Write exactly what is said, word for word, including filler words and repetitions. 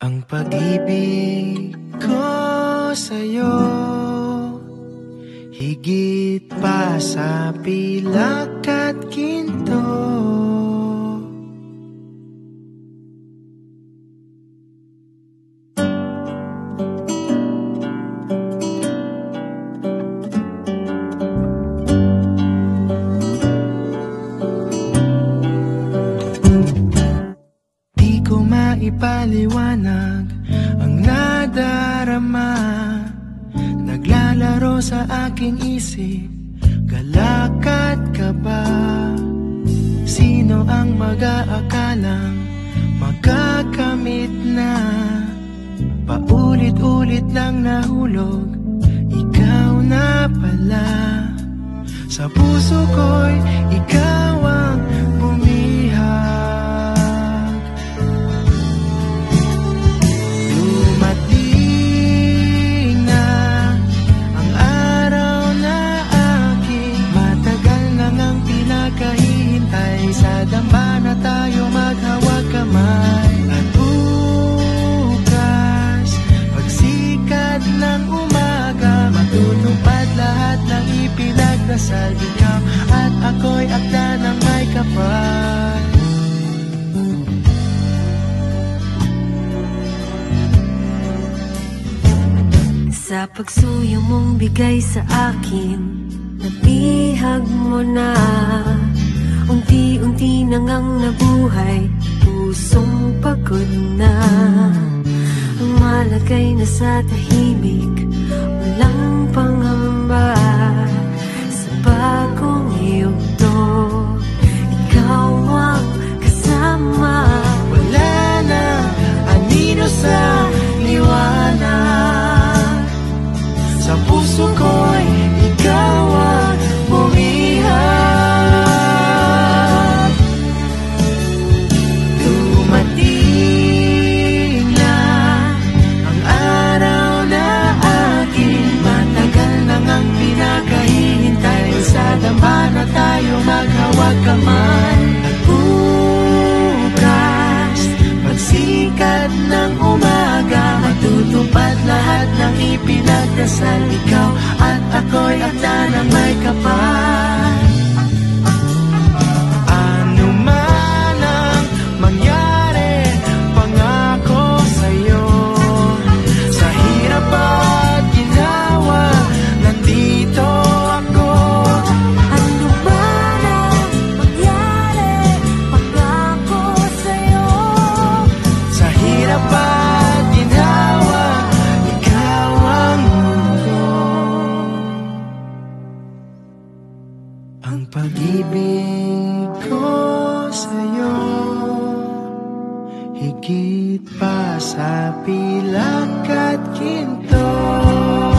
Ang pag-ibig ko sa'yo, higit pa sa pilak at ginto. Di ko maipaliwanag ang nadarama, naglalaro sa aking isip, galak at kaba. Sino ang mag-aakalang magkakamit na paulit-ulit lang nahulog, ikaw na pala. Sa puso ko'y ikaw ang bumihag. Dumating na ang araw na aking matagal nang ang pinakahihintay. Sa damba na tayo maghawag kamay. At bukas, pagsikat ng umaga, matutupad lahat ng ipinagdasal. Ikaw at ako'y akda ng may kapal. Sa pagsuyo mong bigay sa akin, nabihag mo na. Unti-unti nang ang nabuhay, pusong pagod na. Ang malagay na sa tahimik, walang pangamba. Sa bagong yugto, ikaw ang kasama. Wala na anino sa liwanag. Sa puso ko'y ikaw ang bumihag. Dumating na ang araw na aking matagal nang ang pinakahihintay. Sa damba na tayo maghawag kamay. At bukas, pagsikat ng umaga, matutupad lahat ng ipinagdasal. Ikaw at ako'y akda ng may kapal. Ano man ang mangyari, pangako sa'yo. Sa hirap at ginawa, nandito ako. Ano man ang mangyari, pangako sa'yo. Sa hirap at ginawa, ikaw ang mundo. Ang pag-ibig ko sa'yo, higit pa sa pilak at ginto.